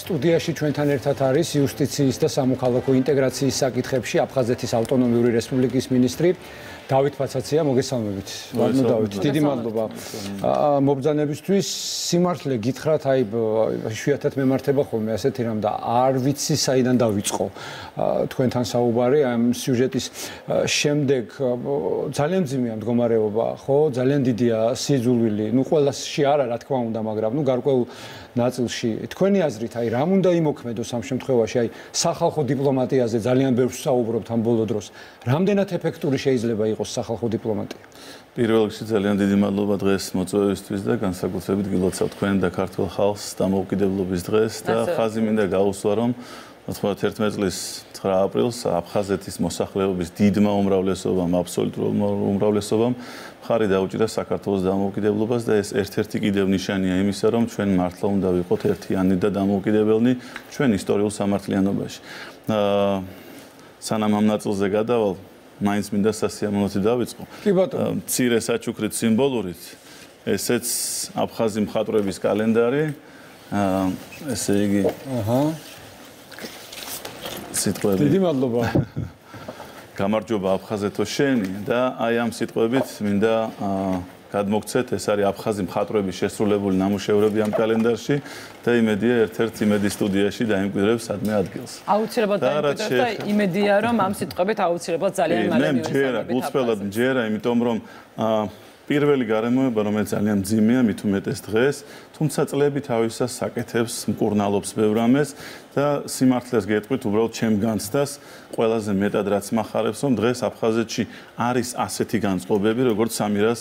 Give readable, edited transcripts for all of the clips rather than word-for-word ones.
სტუდიაში ჩვენთან ერთად არის იუსტიციის და სამოქალაქო ინტეგრაციის საკითხებში აფხაზეთის ავტონომიური რესპუბლიკის მინისტრი დავით ფაცაცია, მოგესალმებით. დავით, დიდი მადლობა. მობრძანებისთვის სიმართლე გითხრათ, იშვიათად მემართება ხოლმე ასეთი რამ და არ ვიცი საიდან დავიწყო თქვენთან საუბარი ამ სიუჟეტის შემდეგ ძალიან მძიმეა მდგომარეობა, ხო? ძალიან დიდია სიძულვილი. ყველასში არა, რა თქმა უნდა, მაგრამ გარკვეულ ნაწილში თქვენი აზრით, რამ უნდა იმოქმედოს ამ შემთხვევაში, სახალხო დიპლომატიაზე ძალიან ბევრს საუბრობთ ამ ბოლო დროს. რამდენად ეფექტური შეიძლება იყოს სახალხო დიპლომატია? პირველ რიგში ძალიან დიდი მადლობა დღეს მოწვევისთვის და განსაკუთრებით გილოცავ თქვენ და ქართულ ხალხს დამოუკიდებლობის დღეს და ხაზი მინდა გაუსვა, რომ 91 წლის 9 აპრილს აფხაზეთის მოსახლეობის დიდმა უმრავლესობამ, აბსოლუტურ უმრავლესობამ მხარი დაუჭირა საქართველოს დამოუკიდებლობას და ეს ერთ-ერთი კიდევ ნიშანია იმისა, რომ ჩვენ მართლა უნდა ვიყოთ ერთიანი და დამოუკიდებელი ჩვენ ისტორიულ სამართლიანობაში. სანამ ამ ნაწილზე გადავალ, მაინც მინდა სასიამოვნოთი დავიწყო. მცირე საჩუქრით სიმბოლურით, ესეც აფხაზი მხატვრების კალენდარი, ესე იგი სიტყვები. დიდი მადლობა. გამარჯობა აფხაზეთო შენი და ამ სიტყვებით მინდა გადმოგცეთ, ეს არის აფხაზი მხატვრების შესრულებული ნამუშევრები ამ კალენდარში და იმედია ერთ-ერთ იმედი სტუდიაში დაიმკვიდრებს სადმე ადგილს. აუცილებლად დაიმკვიდრებს და იმედია, რომ ამ სიტყვებით აუცილებლად ძალიან მალე მივესალმებით. უცბელად მჯერა, იმიტომ რომ პირველი გარემოება, რომელიც ძალიან მძიმეა, მით უმეტეს დღეს, თუმცა წლები თავისას საკეთებს, მკურნალობს ბევრ ამას და სიმართლეს გეტყვით, უბრალოდ ჩემ განცდას ყველაზე მეტად რაც მახარებს, რომ დღეს აფხაზეთში არის ასეთი განწყობები, როგორც სამირას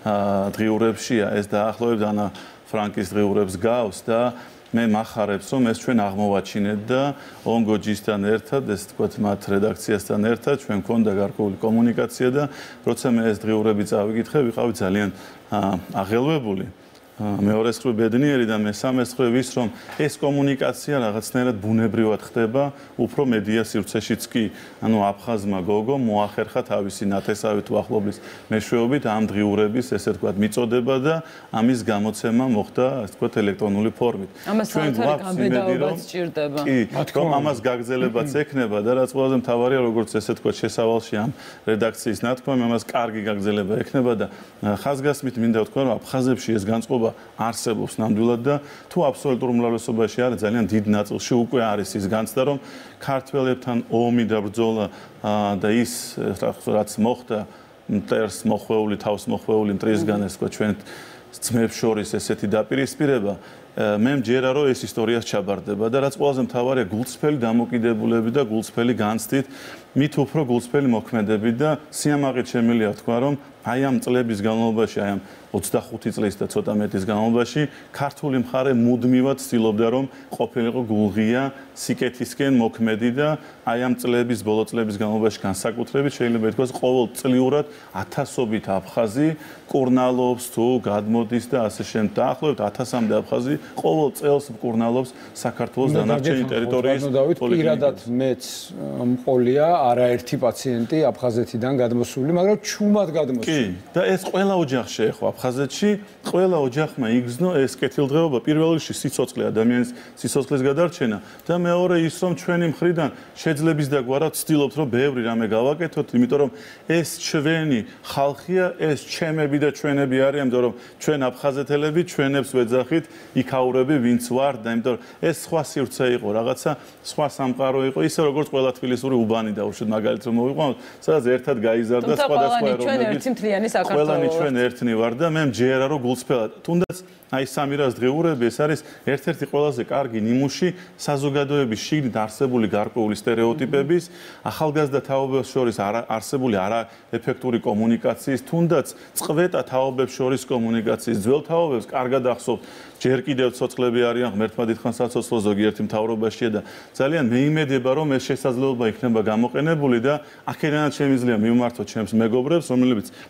დღიურებშია, ეს დაახლოებით ანა ფრანკის დღიურებს გავს და მე მახარებს, რომ ეს ჩვენ აღმოვაჩინეთ და ონგოჯისთან ერთად, ეს თქვათ მათ რედაქციასთან ერთად ჩვენ მქონდა გარკვეული კომუნიკაცია და როცა მე ეს დღიურები წავიკითხე, ვიყავი ძალიან აღელვებული. მეორე მხრივ ბედნიერი და მესამე მხრივ ის, რომ ეს კომუნიკაცია რაღაცნაირად ბუნებრივად ხდება, უფრო მედია სივრცეშიც კი, ანუ აფხაზმა გოგო მოახერხა თავისი ნათესავით უახლობის მეშვეობით ამ დღიურების, ესე ვთქვათ, მიწოდება და ამის გამოცემა მოხდა, ასე ვთქვათ, ელექტრონული ფორმით. ჩვენ გაბედაობაც სჭირდება. კი, რომ ამას გაგრძელებაც ექნება და რაც ყველაზე მთავარია, როგორც ესე ვთქვათ, შესავალში ამ რედაქციის ნათქვამი, ამას კარგი გაგრძელება ექნება და ხაზგასმით მინდა ვთქვა, რომ აფხაზებში ეს განწყობა არსებობს ნამდვილად და თუ აბსოლუტურ უმრავლესობაში არის ძალიან დიდ ნაწილში უკვე არის ის განცდა, რომ ქართველებთან ომი და ბრძოლა და ის რაც მოხდა მტერს მოხვეული, თავს მოხვეული მტრისგან, ეს თქვა ჩვენ ძმებს შორის ესეთი დაპირისპირება, მე მჯერა რომ ეს ისტორიას ჩაბარდება და რაც ყველაზე მთავარია, გულწრფელი დამოკიდებულებით და გულწრფელი განცდით, მით უფრო გულწრფელი მოქმედებით და სიამაყით შემიძლია ვთქვა, რომ ამ წლების განმავლობაში, ამ 25 წლის და ცოტა მეტის განმავლობაში ქართული მხარე მუდმივად ცდილობდა, რომ ყოფილიყო გულღია სიკეთისკენ მოქმედი და ამ წლების, ბოლო წლების განმავლობაში განსაკუთრებით შეიძლება ითქვას, ყოველწლიურად ათასობით აფხაზი მკურნალობს თუ გადმოდის და ასე შემდეგ. დაახლოებით 1000-მდე აფხაზი ყოველ წელს მკურნალობს საქართველოს დანარჩენი ტერიტორიის პოლიტიკას. პირადად მეც მყოლია არაერთი პაციენტი აფხაზეთიდან გადმოსული, მაგრამ ჩუმად გადმოსული. კი, და ეს ყველა ოჯახში ეხო აფხაზეთში, ყველა ოჯახმა იგრძნო ეს კეთილდღეობა, პირველ რიგში სიცოცხლე, ადამიანის სიცოცხლის გადარჩენა და მეორე ის, რომ ჩვენი მხრიდან შეძლების და გვარად ვცდილობთ, რომ ბევრი რამე გავაკეთოთ, იმიტომ რომ ეს ჩვენი ხალხია, ეს ჩემები და ჩვენები არიან, იმიტომ რომ ჩვენ აფხაზეთელები ჩვენებს ვეძახით, იქაურები ვინც ვართ და იმიტომ რომ ეს სხვა სივრცე იყო, რაღაცა სხვა სამყარო იყო, ისე როგორც ყველა თბილისური უბანი დაუშვათ მაგალითად რომ მოვიყვანოთ, სადაც ერთად გაიზარდა სხვადასხვა ეროვნების ყველანი ჩვენ ერთნი ვარ და მე მჯერა რომ გულწრფელად თუნდაც სამირას დღიურები ეს არის ერთ-ერთი ყველაზე კარგი ნიმუში საზოგადოების შიგნით არსებული გარკვეული სტერეოტიპების ახალგაზრდა თაობებს შორის არსებული არაეფექტური კომუნიკაციის თუნდაც წვეტა თაობებს შორის კომუნიკაციის ძველ თაობებს კარგად ახსოვთ ჯერ კიდევ ცოცხლები არიან ღმერთმა დიდხანს საცოცხლო ზოგიერთი მთავრობაშია და ძალიან მეიმედება რომ ეს შესაძლებლობა იქნება გამოყენებული და აქედანაც შემიძლია მივმართოთ ჩემს მეგობრებს რომლებიც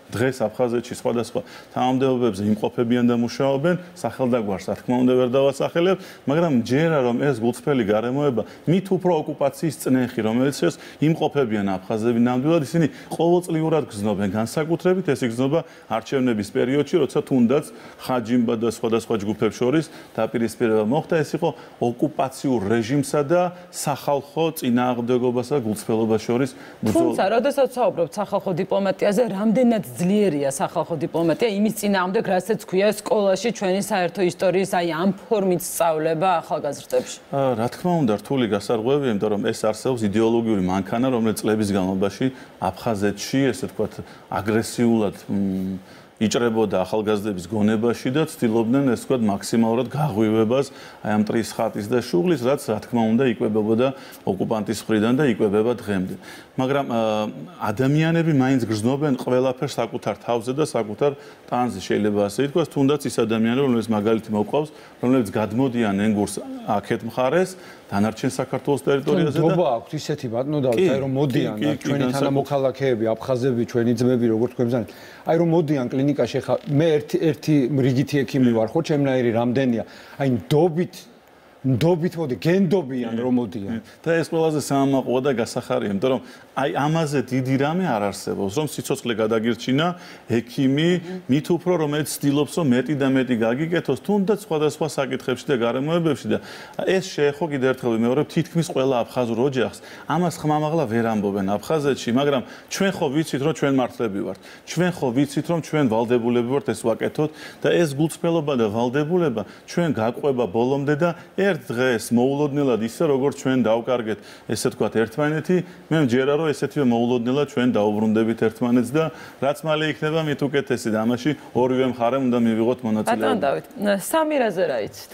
დღეს აფხაზეთში სხვადასხვა თანამდებობებზე იმყოფებიან და მუშაობენ, სახელდაგვარს რა თქმა უნდა ვერ დავასახელებ, მაგრამ ჯერა რომ ეს გულწრფელი გარემოება მით უფრო ოკუპაციის წნეხი, რომელიც ეს იმყოფებიან აფხაზები ნამდვილად, ისინი ყოველწლიურად გრძნობენ განსაკუთრებით ეს იგრძნობა არჩევნების პერიოდში, როცა თუნდაც ხაჯიმბა და სხვადასხვა ჯგუფებს შორის დაპირისპირება მოხდა, ეს იყო ოკუპაციურ რეჟიმსა და სახალხო წინააღმდეგობასა და გულწრფელობას შორის ბრძოლა. თუმცა, როდესაც ვსაუბრობთ სახალხო დიპლომატიაზე, რამდენად ძლიერია სახალხო დიპლომატია იმის წინააღმდეგ, რასაც ქვია სკოლაში ჩვენი საერთო ისტორიის ამ ფორმით სწავლება ახალგაზრდებში? რა თქმა უნდა, რთული გასარღვევია, იმიტომ რომ ეს არსებობს იდეოლოგიური მანქანა, რომელიც წლების განმავლობაში აფხაზეთში, ესე ვთქვათ, აგრესიულად იჭრებოდა ახალგაზრდების გონებაში და ცდილობდნენ ეს ვთქვათ მაქსიმალურად გაღვივებას აი ამ ტრის ხატის და შუღლის, რაც რა თქმა უნდა იკვებებოდა ოკუპანტის მხრიდან და იკვებება დღემდე. მაგრამ ადამიანები მაინც გრძნობენ ყველაფერს საკუთარ თავზე და საკუთარ ტანზე, შეიძლება ასე ითქვას, თუნდაც ის ადამიანები, რომლებიც მაგალითი მოყავს, რომლებიც გადმოდიან ენგურს აქეთ მხარეს, დანარჩენ საქართველოს ტერიტორიაზე და ნდობა აქვს ისეთი ბატონო დავით, აი რომ მოდიან ჩვენი თანამოქალაქეები, აფხაზები, ჩვენი ძმები, როგორც გვემზანეთ, აი რომ მოდიან კლინიკაში, ხა მე ერთი რიგითი ექიმი ვარ, ხო, ჩემნაირი რამდენია, აი ნდობით მოდი, გენდობიან რომ მოდიან. და ეს ყველაზე სამაყოა და გასახარია, იმიტომ რომ აი ამაზე დიდი რამე არ არსებობს, რომ სიცოცხლე გადაგირჩინა ექიმი, მით უფრო რომელიც ცდილობს რომ მეტი და მეტი გაგიკეთოს, თუნდაც სხვადასხვა საკითხებში და გარემოებებში და ეს შეეხო კიდევ ერთხელ ვიმეორებ, თითქმის ყველა აფხაზურ ოჯახს ამას ხმამაღლა ვერ ამბობენ აფხაზეთში, მაგრამ ჩვენ ხო ვიცით რომ ჩვენ მართლები ვართ. ჩვენ ხო ვიცით რომ ჩვენ ვალდებულები ვართ ეს ვაკეთოთ და ეს გულწრფელობა და ვალდებულება ჩვენ გაყვება ბოლომდე და ერთ დღეს მოულოდნელად ისე როგორც ჩვენ დავკარგეთ ესე ვთქვათ ერთმანეთი, მე მჯერა რომ ესეთივე მოულოდნელად ჩვენ დაუბრუნდებით ერთმანეთს და რაც მალე იქნება მით უკეთესი და ამაში ორივე მხარემ უნდა მივიღოთ მონაწილეობა. ბატონ დავით, სამირაზე რა იცით?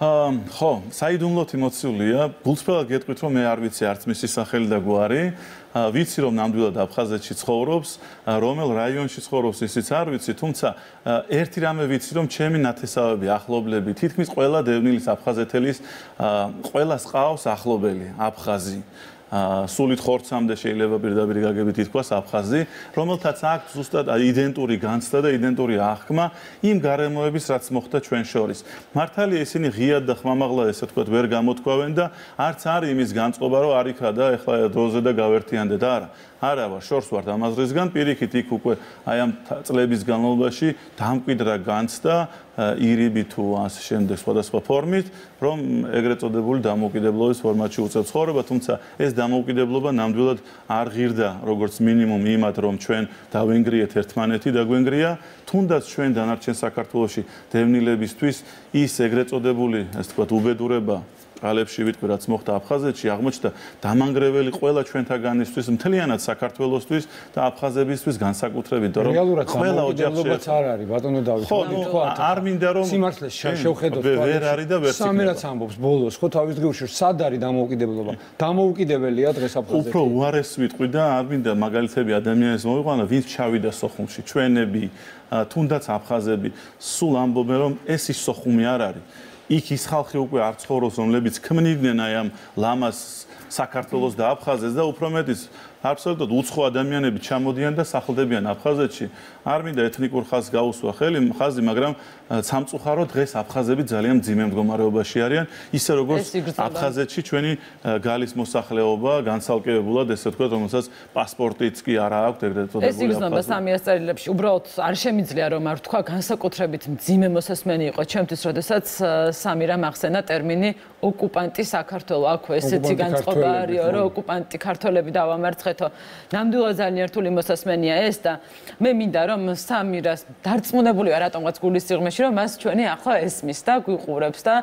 ხო, საიდუმლოდ იმოციულია, გულწრფელად გეტყვით რომ მე არ ვიცი არც მისი სახელი და გვარი. ვიცი რომ ნამდვილად აფხაზეთში ცხოვრობს, რომელ რაიონში ცხოვრობს ისიც არ ვიცი, თუმცა ერთი რამე ვიცი რომ ჩემი ნათესავები, ახლობლები, თითქმის ყველა დევნილის აფხაზეთელის ყველას ყავს ახლობელი აფხაზი. სულით ხორცამდე შეიძლება პირდაპირ გაგებით ითქვას აფხაზი, რომელთაც აქვს ზუსტად იდენტური განცდა და იდენტური აღქმა იმ გარემოების, რაც მოხდა ჩვენ შორის. მართალია ისინი ღიად და ხმამაღლა ესე ვთქვათ ვერ გამოთქვავენ და არც არის იმის განწყობა, რომ არ იქა და ეხლა დროზე და გავერთიანდე და არა. არა ვარ, შორს ვართ ამაზრისგან, პირიქით იქ უკვე აი ამ წლების განმავლობაში დამკვიდრა განცდა ირიბი თუ ასე შემდეგ სხვადასხვა ფორმით, რომ ეგრეთ წოდებული დამოუკიდებლობის ფორმატში უწევს ცხოვრება, თუმცა ეს დამოუკიდებლობა ნამდვილად არ ღირდა როგორც მინიმუმ იმათ, რომ ჩვენ დავენგრიეთ ერთმანეთი და გვენგრია, თუნდაც ჩვენ დანარჩენ საქართველოში დევნილებისთვის ის ეგრეთ წოდებული, ასე ვთქვათ, უბედურება ყალებში ვიტყვი რაც მოხდა აფხაზეთში აღმოჩნდა დამანგრეველი ყველა ჩვენთაგანისთვის მთლიანად საქართველოსთვის და აფხაზებისთვის განსაკუთრებით რომ ყველა ოჯახშიც არ არის ბატონო დავით ხო არ მინდა რომ სიმართლეს შევხედოთ ვერ არის და ვერ სამერაც ამბობს ბოლოს ხო თავის დღეში სად არის დამოუკიდებლობა დამოუკიდებელია დღეს აფხაზეთი უფრო უარეს ვიტყვი და არ მინდა მაგალითები ადამიანის მოვიყვანა ვინც ჩავიდა სოხუმში ჩვენები თუნდაც აფხაზები სულ ამბობენ რომ ეს ის სოხუმი არ არის იქ ის ხალხი უკვე არ ცხოვრობს, რომლებიც ქმნიდნენ აი ამ ლამას საქართველოს და აფხაზეთს და უფრო მეტიც აბსოლუტურად უცხო ადამიანები ჩამოდიან და სახლდებიან აფხაზეთში. არ მინდა ეთნიკურ ხაზს გაუსვა ხელი ხაზი, მაგრამ სამწუხაროდ დღეს აფხაზები ძალიან მძიმე მდგომარეობაში არიან, ისე როგორც აფხაზეთში ჩვენი გალის მოსახლეობა განცალკევებულად, ესე ვთქვათ, რომელსაც პასპორტიც კი არ აქვს ეგრეთ წოდებული. ეს იგრძნობა 300 წელიწადში. უბრალოდ არ შემიძლია რომ არ თქვა განსაკუთრებით მძიმე მოსასმენი იყო ჩემთვის, როდესაც სამირამ ახსენა ტერმინი ოკუპანტი საქართველო. აქვე ესეთი განწყობა არის, რომ ოკუპანტი ქართველები დავამარცხეთო. ნამდვილად ძალიან რთული მოსასმენია ეს და მე მინდა რომ სამირას დარწმუნებული ვარ რატომღაც გულის სიღრმეში რომ მას ჩვენი ახლა ესმის და გვიყურებს და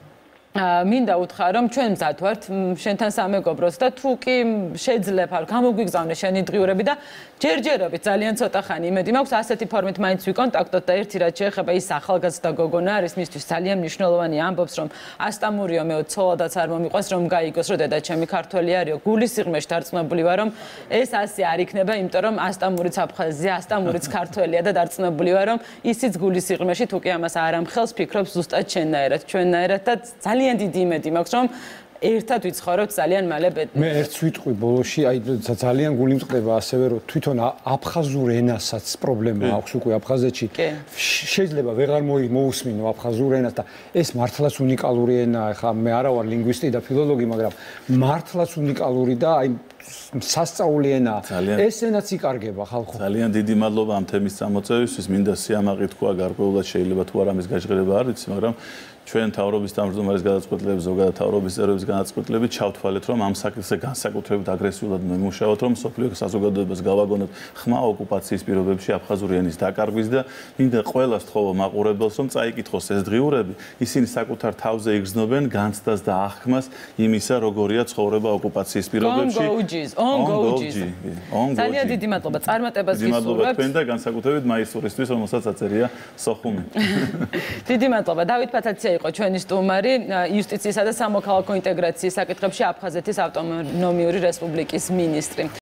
მინდა უთხრა რომ ჩვენ მზად ვართ შენთან სამეგობროს და თუ კი შეიძლება გამოგვიგზავნე შენი დღიურები და ჯერჯერობით ძალიან ცოტა ხანი იმედი მაქვს ასეთი ფორმით მაინც ვიკონტაქტოთ და ერთი რაც შეეხება ის ახალგაზრდა გოგონა არის მისთვის ძალიან მნიშვნელოვანი ამბობს რომ ასტამურიო მე ცოლადაც არ მომიყვას რომ გაიგოს რომ დედა ჩემი ქართველი არისო გულის სიღრმეში დარწმუნებული ვარ რომ ეს ასე არ იქნება იმიტომ რომ ასტამურიც აფხაზია ასტამურიც ქართველია და დარწმუნებული ვარ რომ ისიც გულის სიღრმეში თუ კი ამას არ ამხელს ფიქრობს ზუსტად ჩვენნაირად და ძალიან დიდი იმედი მაქვს რომ ერთად ვიცხოვრებთ ძალიან მალე ბედნიერად. მე ერთს ვიტყვი ბოლოში, აი ძალიან გული მწყდება ასევე რომ თვითონ აფხაზურ ენასაც პრობლემა აქვს უკვე აფხაზეთში. შეიძლება ვეღარ მოусმინო აფხაზურ ენას და ეს მართლაც უნიკალური ენაა. ხა მე არა ვარ ლინგვისტი და ფილოლოგი, მაგრამ მართლაც უნიკალური და აი სასწაული ენაა. ეს ენაც იკარგება ხალხო. ძალიან დიდი მადლობა ამ თემის წამოწევისთვის. მინდა სიამაყი თქვა გარკვეულად შეიძლება თუ არა მის გაჟღერება არ ვიცი, მაგრამ ჩვენ თავრობის თავმჯდომარის გადაწყვეტილების ზოგადად თავრობის წევრების განაცხადებით ჩავთვალეთ რომ ამ საკითხზე განსაკუთრებით აგრესიულად მემუშაოთ რომ სოფლიო საზოგადოებას გავაგონოთ ხმა ოკუპაციის პირობებში აფხაზური ენის დაკარგვის და მინდა ყველას თხოვო მაყურებელს რომ წაიკითხოს ეს დღიურები ისინი საკუთარ თავზე იგრძნობენ განცდას და აღქმას იმისა როგორია ცხოვრება ოკუპაციის პირობებში ძალიან დიდი მადლობა წარმატებას გისურვებთ მადლობა თქვენ და განსაკუთრებით მაისურისთვის რომელსაც აწერია სოხუმი დიდი მადლობა დავით პაცაცია იყო ჩვენი სტუმარი იუსტიციისა და სამოქალაქო ინტეგრაციის საკითხებში აფხაზეთის ავტონომიური რესპუბლიკის მინისტრი